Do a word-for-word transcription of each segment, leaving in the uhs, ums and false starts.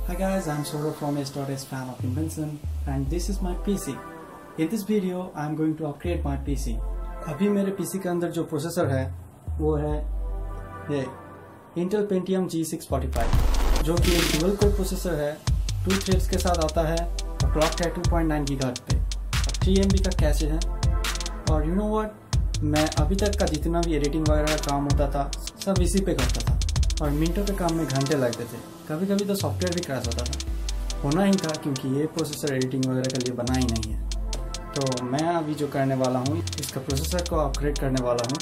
Hi guys, I'm Sora from S dot S fan of invention and this is my P C. In this video, I'm going to upgrade my P C. अभी मेरे P C के अंदर जो processor है वो है ये Intel Pentium G six forty five, जो कि एक डुअल कोर प्रोसेसर है, टू थ्रेड्स के साथ आता है और क्लॉक है टू पॉइंट नाइन गीगाहर्ट्ज पे, थ्री एम बी का कैश है। और यू नो व्हाट, मैं अभी तक का जितना भी एडिटिंग वगैरह का काम होता था सब इसी पे करता था और मिनटों के काम में घंटे लगते थे। कभी कभी तो सॉफ्टवेयर भी क्रैश होता था। होना ही था क्योंकि ये प्रोसेसर एडिटिंग वगैरह के लिए बना ही नहीं है। तो मैं अभी जो करने वाला हूँ, इसका प्रोसेसर को अपग्रेड करने वाला हूँ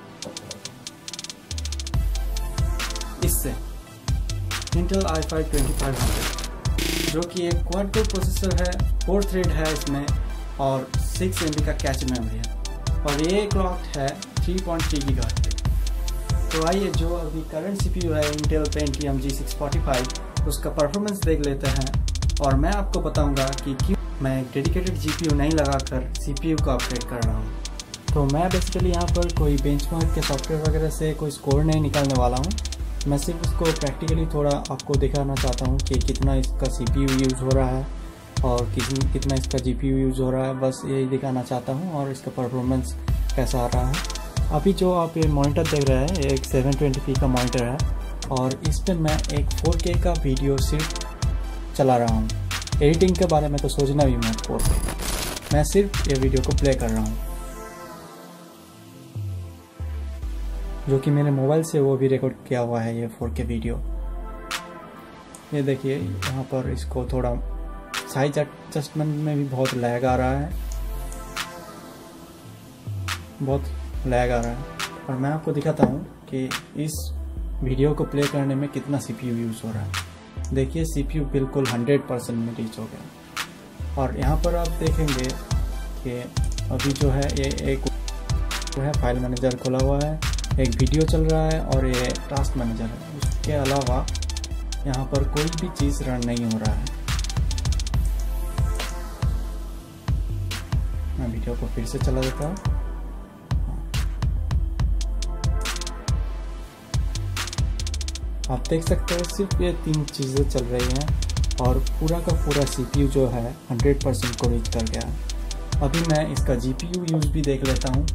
इससे Intel i five twenty five hundred, जो कि एक क्वाड कोर प्रोसेसर है, फोर थ्रेड है इसमें और सिक्स एम बी का कैच मेमोरी है और ये क्लॉक है थ्री पॉइंट थ्री गीगाहर्ट्ज पे। तो आइए जो अभी करंट सीपीयू है Intel Pentium G six forty five, उसका परफॉर्मेंस देख लेते हैं और मैं आपको बताऊंगा कि क्यों मैं डेडिकेटेड जीपीयू नहीं लगाकर सीपीयू को अपग्रेड कर रहा हूं। तो मैं बेसिकली यहाँ पर कोई बेंचमार्क के सॉफ्टवेयर वगैरह से कोई स्कोर नहीं निकालने वाला हूँ। मैं सिर्फ उसको प्रैक्टिकली थोड़ा आपको दिखाना चाहता हूँ कि कितना इसका सीपीयू यूज़ हो रहा है और कितना इसका जीपीयू यूज़ हो रहा है, बस यही दिखाना चाहता हूँ और इसका परफॉर्मेंस कैसा आ रहा है। अभी जो आप ये मॉनिटर देख रहे हैं, एक सेवन ट्वेंटी पी का मॉनिटर है और इस पर मैं एक फोर के का वीडियो सिर्फ चला रहा हूँ। एडिटिंग के बारे में तो सोचना भी मत, फोर के मैं सिर्फ ये वीडियो को प्ले कर रहा हूँ, जो कि मेरे मोबाइल से वो भी रिकॉर्ड किया हुआ है ये फोर के वीडियो। ये देखिए यहाँ पर इसको थोड़ा साइज एडजस्टमेंट में भी बहुत लैग आ रहा है, बहुत लैग आ रहा है। और मैं आपको दिखाता हूँ कि इस वीडियो को प्ले करने में कितना सीपीयू यूज़ हो रहा है। देखिए सीपीयू बिल्कुल हंड्रेड परसेंट में रीच हो गया। और यहाँ पर आप देखेंगे कि अभी जो है ये एक जो है फाइल मैनेजर खुला हुआ है, एक वीडियो चल रहा है और ये टास्क मैनेजर है। उसके अलावा यहाँ पर कोई भी चीज़ रन नहीं हो रहा है। मैं वीडियो को फिर से चला देता हूँ। आप देख सकते हैं सिर्फ ये तीन चीज़ें चल रही हैं और पूरा का पूरा सीपीयू जो है हंड्रेड परसेंट को रीच कर गया है। अभी मैं इसका जीपीयू यूज़ भी देख लेता हूँ।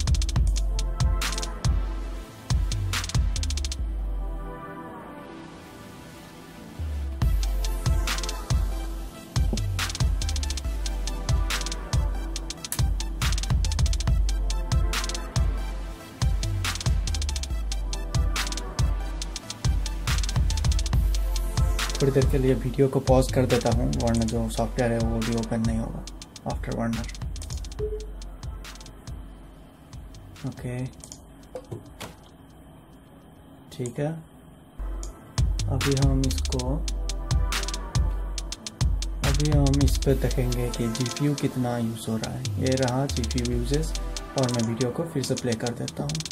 थोड़ी देर के लिए वीडियो को पॉज कर देता हूँ, वरना जो सॉफ्टवेयर है वो भी ओपन नहीं होगा आफ्टर वर्नर। ओके ठीक है, अभी हम इसको अभी हम इस पर देखेंगे कि जीपीयू कितना यूज़ हो रहा है। ये रहा जीपीयू यूजेस और मैं वीडियो को फिर से प्ले कर देता हूँ।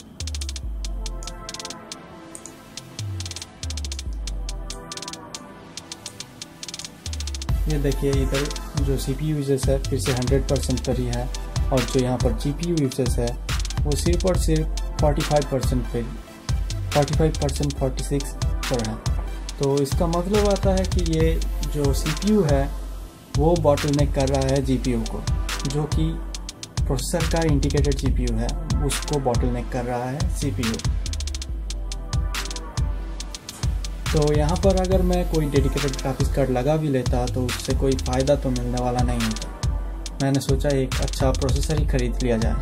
ये देखिए इधर जो सीपीयू यूजेस है फिर से हंड्रेड परसेंट पर ही है और जो यहाँ पर जीपीयू यूजेस है वो सिर्फ और सिर्फ फोर्टी फाइव परसेंट पे forty five percent forty six पर है। तो इसका मतलब आता है कि ये जो सीपीयू है वो बॉटलनेक कर रहा है जीपीयू को, जो कि प्रोसेसर का इंटीग्रेटेड जीपीयू है उसको बॉटलनेक कर रहा है सीपीयू। तो यहाँ पर अगर मैं कोई डेडिकेटेड ग्राफिक्स कार्ड लगा भी लेता तो उससे कोई फ़ायदा तो मिलने वाला नहीं होता। मैंने सोचा एक अच्छा प्रोसेसर ही खरीद लिया जाए।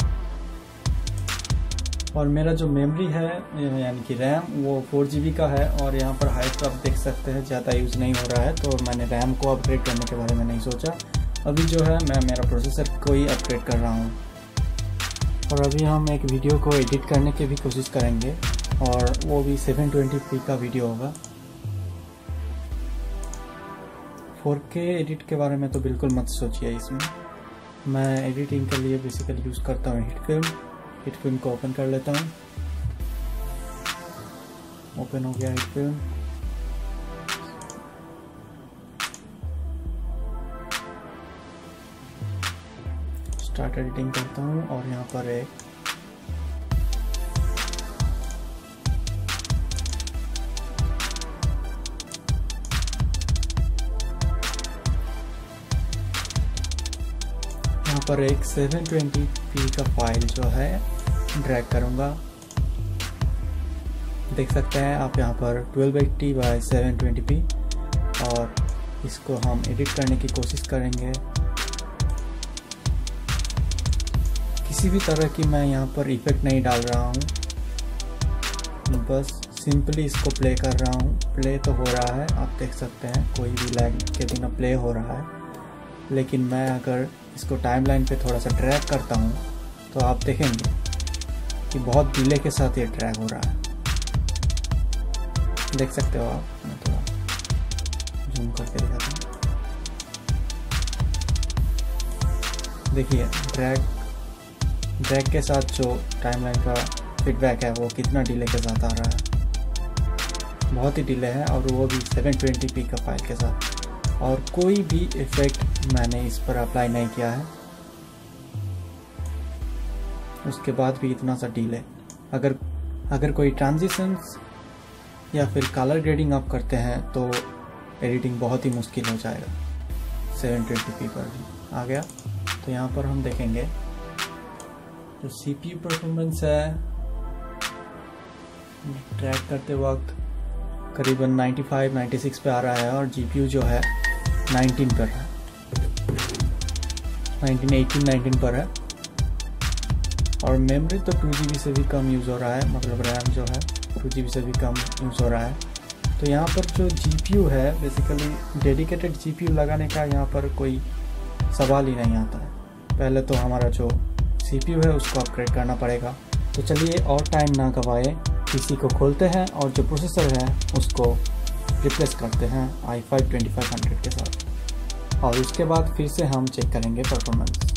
और मेरा जो मेमोरी है यानी कि रैम वो फोर जी बी का है और यहाँ पर हाइट तो आप देख सकते हैं ज़्यादा यूज़ नहीं हो रहा है, तो मैंने रैम को अपग्रेड करने के बारे में नहीं सोचा। अभी जो है मैं मेरा प्रोसेसर को ही अपग्रेड कर रहा हूँ। और अभी हम एक वीडियो को एडिट करने की भी कोशिश करेंगे और वो भी सेवन ट्वेंटी पी का वीडियो होगा। फोर के एडिट के बारे में तो बिल्कुल मत सोचिए। इसमें मैं एडिटिंग के लिए बेसिकली यूज़ करता हूँ हिट फिल्म। हिट फिल्म को ओपन कर लेता हूँ। ओपन हो गया हिट फिल्म। स्टार्ट एडिटिंग करता हूँ और यहाँ पर एक पर एक सेवन ट्वेंटी पी का फाइल जो है ड्रैग करूँगा। देख सकते हैं आप यहाँ पर twelve eighty by seven twenty p, और इसको हम एडिट करने की कोशिश करेंगे। किसी भी तरह की मैं यहाँ पर इफेक्ट नहीं डाल रहा हूँ, बस सिंपली इसको प्ले कर रहा हूँ। प्ले तो हो रहा है, आप देख सकते हैं कोई भी लैग के बिना प्ले हो रहा है। लेकिन मैं अगर इसको टाइमलाइन पे थोड़ा सा ड्रैग करता हूँ तो आप देखेंगे कि बहुत डिले के साथ ये ड्रैग हो रहा है। देख सकते हो आप, मैं थोड़ा जूम करके दिखाता हूँ। देखिए ड्रैग ड्रैग के साथ जो टाइमलाइन का फीडबैक है वो कितना डिले के साथ आ रहा है, बहुत ही डिले है, और वो भी सेवन ट्वेंटी पी का फाइल के साथ। और कोई भी इफेक्ट मैंने इस पर अप्लाई नहीं किया है, उसके बाद भी इतना सा डिले। अगर अगर कोई ट्रांजिशंस या फिर कलर ग्रेडिंग आप करते हैं तो एडिटिंग बहुत ही मुश्किल हो जाएगा। सेवन ट्वेंटी पी पर भी आ गया। तो यहाँ पर हम देखेंगे जो सीपीयू परफॉर्मेंस है ट्रैक करते वक्त करीबन नाइन्टी फाइव नाइन्टी सिक्स पे आ रहा है, और जीपीयू जो है नाइनटीन पर है, नाइनटीन एटीन नाइनटीन पर है। और मेमोरी तो टू जी बी से भी कम यूज़ हो रहा है, मतलब रैम जो है टू जी बी से भी कम यूज़ हो रहा है। तो यहाँ पर जो जीपीयू है, बेसिकली डेडिकेटेड जीपीयू लगाने का यहाँ पर कोई सवाल ही नहीं आता है। पहले तो हमारा जो सीपीयू है उसको अपग्रेड करना पड़ेगा। तो चलिए और टाइम ना गवाए, पीसी को खोलते हैं और जो प्रोसेसर है उसको रिप्लेस करते हैं I five twenty five hundred के साथ, और उसके बाद फिर से हम चेक करेंगे परफॉर्मेंस।